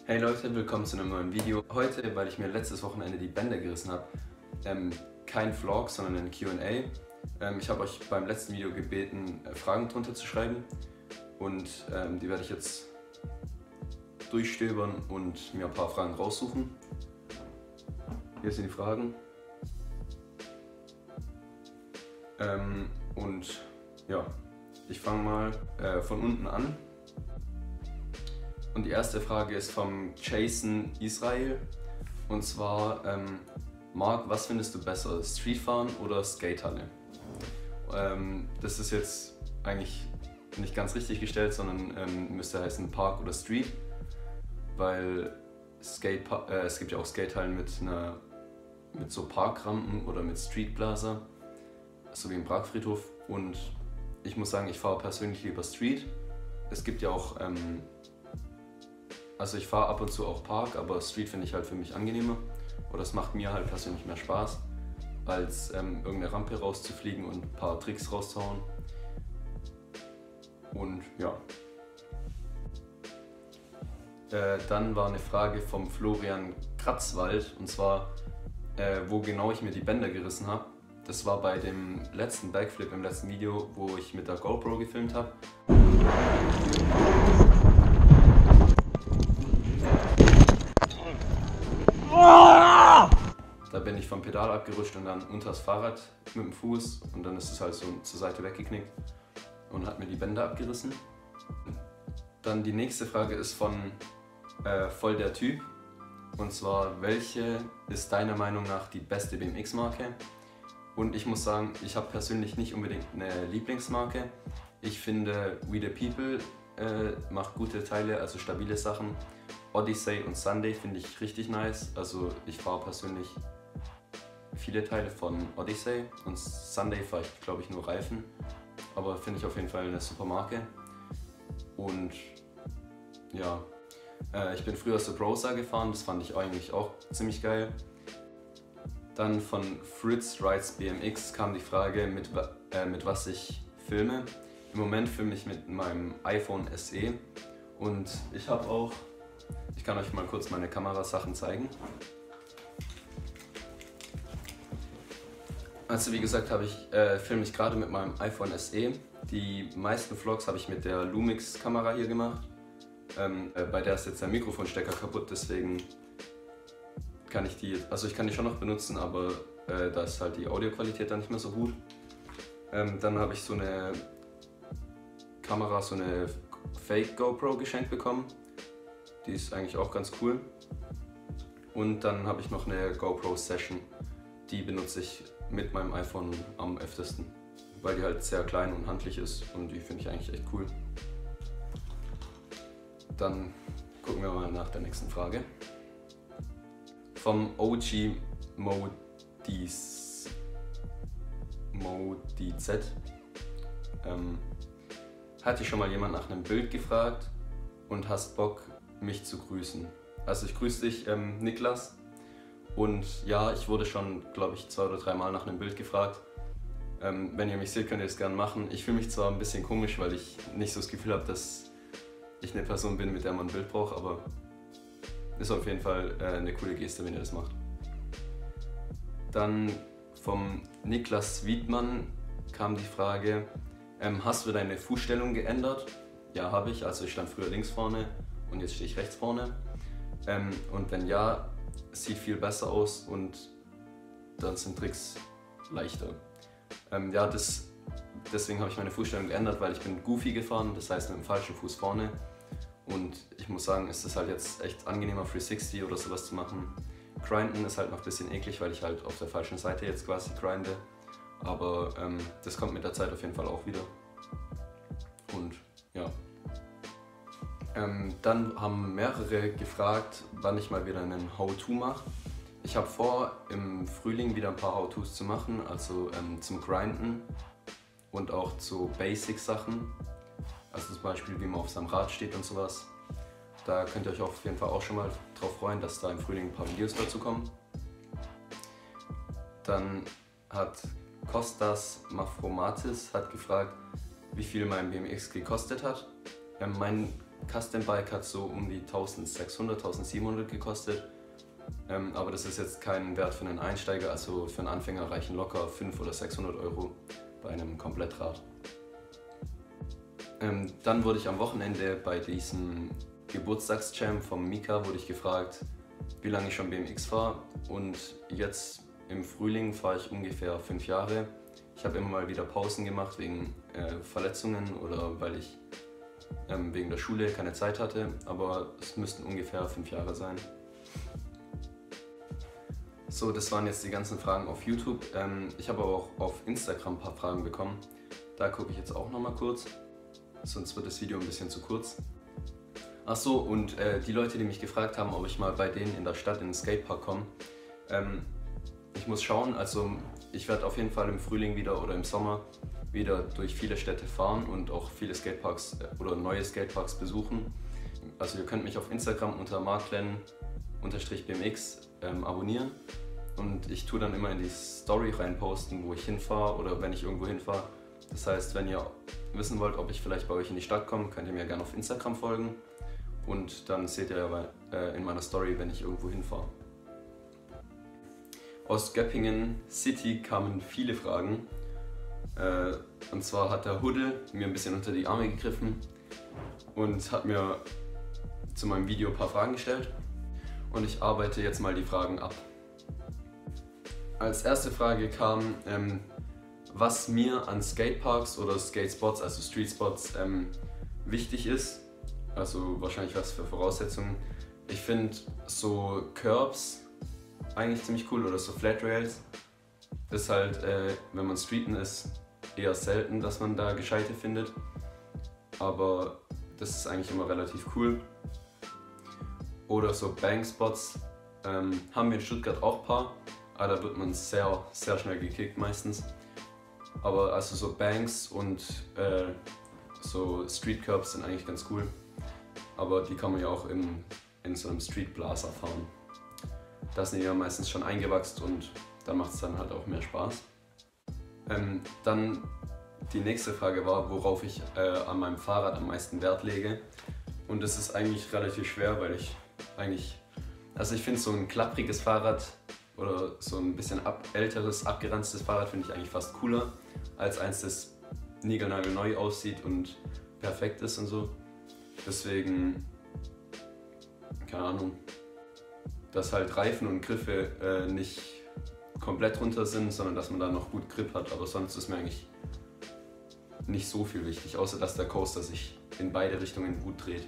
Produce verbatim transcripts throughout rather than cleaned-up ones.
Hey Leute, willkommen zu einem neuen Video. Heute, weil ich mir letztes Wochenende die Bänder gerissen habe, ähm, kein Vlog, sondern ein Q und A. Ähm, ich habe euch beim letzten Video gebeten, äh, Fragen drunter zu schreiben und ähm, die werde ich jetzt durchstöbern und mir ein paar Fragen raussuchen. Hier sind die Fragen. Ähm, und ja, ich fange mal äh, von unten an. Und die erste Frage ist vom Jason Israel. Und zwar, ähm, Marc, was findest du besser, Streetfahren oder Skatehalle? Ähm, das ist jetzt eigentlich nicht ganz richtig gestellt, sondern ähm, müsste heißen Park oder Street, weil Skate, äh, es gibt ja auch Skatehallen mit, einer, mit so Parkrampen oder mit Streetblaser, so wie im Pragfriedhof. Und ich muss sagen, ich fahre persönlich lieber Street. Es gibt ja auch ähm, Also ich fahre ab und zu auch Park, aber Street finde ich halt für mich angenehmer. Oder es macht mir halt persönlich mehr Spaß, als ähm, irgendeine Rampe rauszufliegen und ein paar Tricks rauszuhauen. Und ja. Äh, dann war eine Frage vom Florian Kratzwald, und zwar, äh, wo genau ich mir die Bänder gerissen habe. Das war bei dem letzten Backflip im letzten Video, wo ich mit der GoPro gefilmt habe. Da bin ich vom Pedal abgerutscht und dann unter das Fahrrad mit dem Fuß und dann ist es halt so zur Seite weggeknickt und hat mir die Bänder abgerissen. Dann die nächste Frage ist von äh, voll der Typ, und zwar, welche ist deiner Meinung nach die beste B M X-Marke? Und ich muss sagen, ich habe persönlich nicht unbedingt eine Lieblingsmarke. Ich finde We The People äh, macht gute Teile, also stabile Sachen. Odyssey und Sunday finde ich richtig nice, also ich fahre persönlich viele Teile von Odyssey und Sunday fahre ich glaube ich nur Reifen, aber finde ich auf jeden Fall eine super Marke. Und ja, äh, ich bin früher Subrosa gefahren, das fand ich eigentlich auch ziemlich geil. Dann von Fritz Rides B M X kam die Frage, mit, äh, mit was ich filme. Im Moment filme ich mit meinem iPhone S E und ich habe auch Ich kann euch mal kurz meine Kamerasachen zeigen. Also wie gesagt, habe ich, äh, filme ich gerade mit meinem iPhone S E. Die meisten Vlogs habe ich mit der Lumix-Kamera hier gemacht. Ähm, äh, bei der ist jetzt der Mikrofonstecker kaputt, deswegen kann ich die, also ich kann die schon noch benutzen, aber äh, da ist halt die Audioqualität dann nicht mehr so gut. Ähm, dann habe ich so eine Kamera, so eine Fake GoPro geschenkt bekommen. Die ist eigentlich auch ganz cool. Und dann habe ich noch eine GoPro Session. Die benutze ich mit meinem iPhone am öftesten, weil die halt sehr klein und handlich ist und die finde ich eigentlich echt cool. Dann gucken wir mal nach der nächsten Frage. Vom O G Modis Modz ähm, hat dich schon mal jemand nach einem Bild gefragt und hast Bock, mich zu grüßen? Also ich grüße dich, ähm, Niklas, und ja, ich wurde schon, glaube ich, zwei oder drei Mal nach einem Bild gefragt. Ähm, wenn ihr mich seht, könnt ihr das gerne machen. Ich fühle mich zwar ein bisschen komisch, weil ich nicht so das Gefühl habe, dass ich eine Person bin, mit der man ein Bild braucht, aber ist auf jeden Fall äh, eine coole Geste, wenn ihr das macht. Dann vom Niklas Wiedmann kam die Frage, ähm, hast du deine Fußstellung geändert? Ja, habe ich. Also ich stand früher links vorne und jetzt stehe ich rechts vorne. Ähm, und wenn ja, es sieht viel besser aus und dann sind Tricks leichter. Ähm, ja, das, deswegen habe ich meine Fußstellung geändert, weil ich bin Goofy gefahren, das heißt mit dem falschen Fuß vorne. Und ich muss sagen, es ist halt jetzt echt angenehmer, dreihundertsechzig oder sowas zu machen. Grinden ist halt noch ein bisschen eklig, weil ich halt auf der falschen Seite jetzt quasi grinde. Aber ähm, das kommt mit der Zeit auf jeden Fall auch wieder. Und ja. Ähm, dann haben mehrere gefragt, wann ich mal wieder einen How-To mache. Ich habe vor, im Frühling wieder ein paar How-Tos zu machen, also ähm, zum Grinden und auch zu Basic-Sachen. Also zum Beispiel, wie man auf seinem Rad steht und sowas. Da könnt ihr euch auf jeden Fall auch schon mal drauf freuen, dass da im Frühling ein paar Videos dazu kommen. Dann hat Kostas Mafromatis hat gefragt, wie viel mein B M X gekostet hat. Ähm, mein Custom Bike hat so um die eintausendsechshundert, eintausendsiebenhundert gekostet. Ähm, aber das ist jetzt kein Wert für einen Einsteiger, also für einen Anfänger reichen locker fünfhundert oder sechshundert Euro bei einem Komplettrad. Ähm, dann wurde ich am Wochenende bei diesem Geburtstagsjam vom Mika wurde ich gefragt, wie lange ich schon B M X fahre, und jetzt im Frühling fahre ich ungefähr fünf Jahre. Ich habe immer mal wieder Pausen gemacht wegen äh, Verletzungen oder weil ich ähm, wegen der Schule keine Zeit hatte, aber es müssten ungefähr fünf Jahre sein. So, das waren jetzt die ganzen Fragen auf YouTube. Ähm, ich habe aber auch auf Instagram ein paar Fragen bekommen. Da gucke ich jetzt auch noch mal kurz, sonst wird das Video ein bisschen zu kurz. Ach so, und äh, die Leute, die mich gefragt haben, ob ich mal bei denen in der Stadt in den Skatepark komme, ähm, ich muss schauen, also ich werde auf jeden Fall im Frühling wieder oder im Sommer wieder durch viele Städte fahren und auch viele Skateparks äh, oder neue Skateparks besuchen. Also ihr könnt mich auf Instagram unter marklen Unterstrich B M X ähm, abonnieren, und ich tue dann immer in die Story rein posten, wo ich hinfahre oder wenn ich irgendwo hinfahre. Das heißt, wenn ihr wissen wollt, ob ich vielleicht bei euch in die Stadt komme, könnt ihr mir gerne auf Instagram folgen, und dann seht ihr ja äh, in meiner Story, wenn ich irgendwo hinfahre. Aus Göppingen City kamen viele Fragen, äh, und zwar hat der Huddle mir ein bisschen unter die Arme gegriffen und hat mir zu meinem Video ein paar Fragen gestellt, und ich arbeite jetzt mal die Fragen ab. Als erste Frage kam, ähm, was mir an Skateparks oder Skatespots, also Streetspots, ähm, wichtig ist, also wahrscheinlich was für Voraussetzungen. Ich finde so Curbs eigentlich ziemlich cool oder so Flat Rails. Ist halt, äh, wenn man Streeten ist, eher selten, dass man da gescheite findet, aber das ist eigentlich immer relativ cool. Oder so Bankspots ähm, haben wir in Stuttgart auch ein paar, aber da wird man sehr, sehr schnell gekickt meistens. Aber also so Banks und äh, so Street Curbs sind eigentlich ganz cool, aber die kann man ja auch im, in so einem Street Blazer fahren. Da sind die ja meistens schon eingewachsen und da macht es dann halt auch mehr Spaß. Ähm, dann die nächste Frage war, worauf ich äh, an meinem Fahrrad am meisten Wert lege. Und das ist eigentlich relativ schwer, weil ich eigentlich, also ich finde so ein klappriges Fahrrad oder so ein bisschen ab, älteres, abgeranztes Fahrrad finde ich eigentlich fast cooler als eins, das niegelnagelneu aussieht und perfekt ist und so. Deswegen, keine Ahnung, dass halt Reifen und Griffe äh, nicht komplett runter sind, sondern dass man da noch gut Grip hat, aber sonst ist mir eigentlich nicht so viel wichtig, außer dass der Coaster sich in beide Richtungen gut dreht.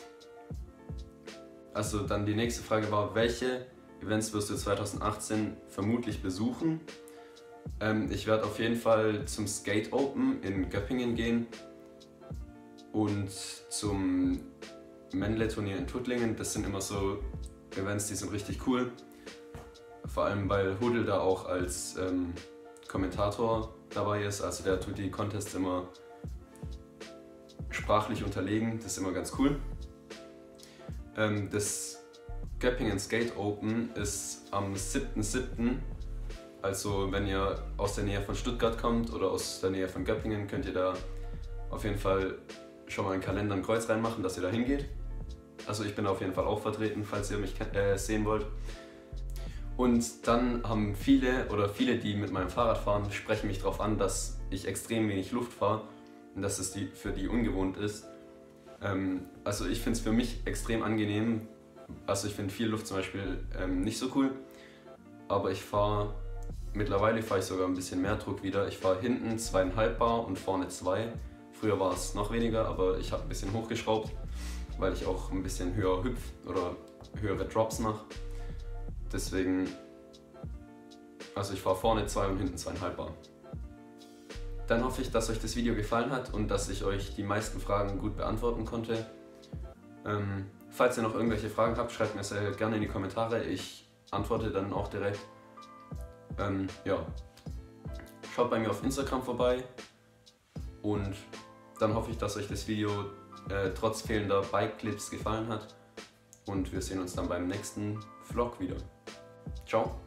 Also dann die nächste Frage war, welche Events wirst du zweitausendachtzehn vermutlich besuchen? Ähm, ich werde auf jeden Fall zum Skate Open in Göppingen gehen und zum Mendle-Turnier in Tuttlingen. Das sind immer so Events, die sind richtig cool. Vor allem, weil Huddle da auch als ähm, Kommentator dabei ist. Also der tut die Contests immer sprachlich unterlegen. Das ist immer ganz cool. Ähm, das Göppingen Skate Open ist am siebten siebten Also wenn ihr aus der Nähe von Stuttgart kommt oder aus der Nähe von Göppingen, könnt ihr da auf jeden Fall schon mal einen Kalender ein Kreuz reinmachen, dass ihr da hingeht. Also ich bin da auf jeden Fall auch vertreten, falls ihr mich äh, sehen wollt. Und dann haben viele oder viele, die mit meinem Fahrrad fahren, sprechen mich darauf an, dass ich extrem wenig Luft fahre und dass es die, für die ungewohnt ist. Ähm, also ich finde es für mich extrem angenehm. Also ich finde viel Luft zum Beispiel ähm, nicht so cool, aber ich fahre, mittlerweile fahre ich sogar ein bisschen mehr Druck wieder. Ich fahre hinten zweieinhalb Bar und vorne zwei. Früher war es noch weniger, aber ich habe ein bisschen hochgeschraubt, weil ich auch ein bisschen höher hüpf oder höhere Drops mache. Deswegen, also ich fahre vorne zwei und hinten zweieinhalb Bar. Dann hoffe ich, dass euch das Video gefallen hat und dass ich euch die meisten Fragen gut beantworten konnte. Ähm, falls ihr noch irgendwelche Fragen habt, schreibt mir sehr gerne in die Kommentare. Ich antworte dann auch direkt. Ähm, ja. Schaut bei mir auf Instagram vorbei und dann hoffe ich, dass euch das Video äh, trotz fehlender Bike-Clips gefallen hat und wir sehen uns dann beim nächsten Vlog wieder. Ciao!